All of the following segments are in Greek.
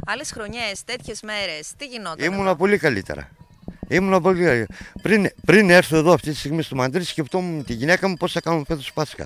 Άλλες χρονιές, τέτοιες μέρες, τι γινόταν? Ήμουνα πολύ καλύτερα. Πριν έρθω εδώ αυτή τη στιγμή στο Μαντρί, σκεφτόμουν με τη γυναίκα μου πώς θα κάνουμε φέτος Πάσχα.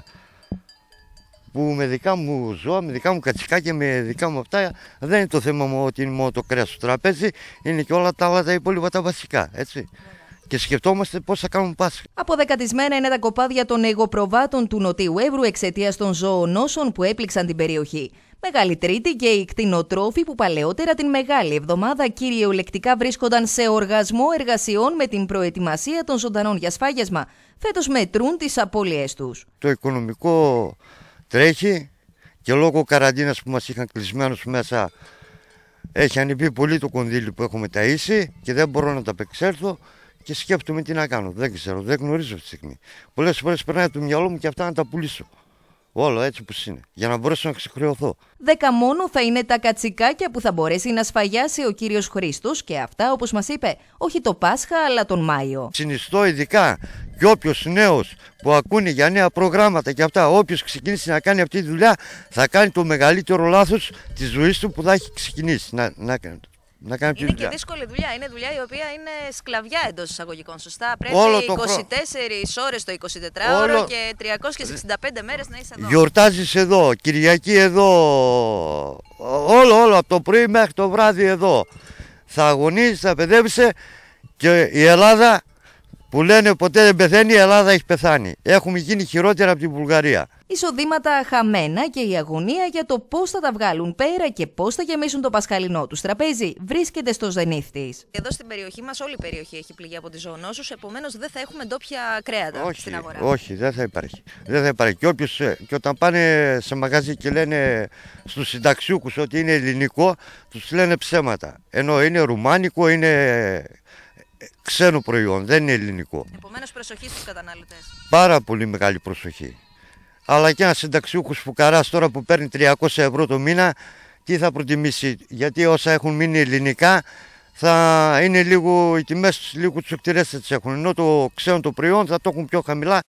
Που με δικά μου ζώα, με δικά μου κατσικάκια, με δικά μου αυτά, δεν είναι το θέμα μου ότι είναι μόνο το κρέας στο τραπέζι, είναι και όλα τα άλλα τα υπόλοιπα τα βασικά, έτσι. Και σκεφτόμαστε πώς θα κάνουμε Πάσχα. Αποδεκατισμένα είναι τα κοπάδια των αιγοπροβάτων του Νοτιού Εύρου εξαιτίας των ζωονόσων που έπληξαν την περιοχή. Μεγάλη Τρίτη και οι κτηνοτρόφοι που παλαιότερα την Μεγάλη Εβδομάδα κυριολεκτικά βρίσκονταν σε οργασμό εργασιών με την προετοιμασία των ζωντανών για σφάγιασμα, φέτος μετρούν τις απώλειές τους. Το οικονομικό τρέχει και λόγω καραντίνας που μας είχαν κλεισμένους μέσα έχει ανεβεί πολύ το κονδύλι που έχουμε ταΐσει και δεν μπορώ να τα απεξέλθω και σκέφτομαι τι να κάνω. Δεν ξέρω, δεν γνωρίζω αυτή τη στιγμή. Πολλές φορές περνάει από το μυαλό μου και αυτά να τα πουλήσω. Όλο έτσι όπως είναι, για να μπορέσω να ξεχρεωθώ. 10 μόνο θα είναι τα κατσικάκια που θα μπορέσει να σφαγιάσει ο κύριος Χρήστος και αυτά, όπως μας είπε, όχι το Πάσχα αλλά τον Μάιο. Συνιστώ ειδικά και όποιος νέος που ακούνε για νέα προγράμματα και αυτά, όποιος ξεκινήσει να κάνει αυτή τη δουλειά, θα κάνει το μεγαλύτερο λάθος της ζωής του που θα έχει ξεκινήσει να κάνει Είναι και δύσκολη δουλειά. Είναι δουλειά η οποία είναι σκλαβιά εντός εισαγωγικών. Σωστά. Πρέπει 24 ώρες το 24ωρο και 365 μέρες να είσαι εδώ. Γιορτάζεις εδώ, Κυριακή εδώ, όλο από το πρωί μέχρι το βράδυ εδώ. Θα αγωνίζεις, θα παιδεύεσαι και η Ελλάδα που λένε ποτέ δεν πεθαίνει, η Ελλάδα έχει πεθάνει. Έχουμε γίνει χειρότερα από την Βουλγαρία. Εισοδήματα χαμένα και η αγωνία για το πώς θα τα βγάλουν πέρα και πώς θα γεμίσουν το πασχαλινό τους τραπέζι βρίσκεται στο ζενήθ της. Εδώ στην περιοχή μας, όλη η περιοχή έχει πληγεί από τις ζωονόσους, επομένως δεν θα έχουμε ντόπια κρέατα στην αγορά. Όχι, δεν θα υπάρχει. Δεν θα υπάρχει. Και όταν πάνε σε μαγαζί και λένε στους συνταξιούχους ότι είναι ελληνικό, τους λένε ψέματα. Ενώ είναι ρουμάνικο, είναι ξένο προϊόν, δεν είναι ελληνικό. Επομένως προσοχή στους καταναλωτές. Πάρα πολύ μεγάλη προσοχή. Αλλά και ένας συνταξιούχος φουκαράς τώρα που παίρνει 300 ευρώ το μήνα, τι θα προτιμήσει? Γιατί όσα έχουν μείνει ελληνικά θα είναι λίγο, οι τιμές τους λίγο τσουκτηρές θα τις έχουν, ενώ το ξένο το προϊόν θα το έχουν πιο χαμηλά.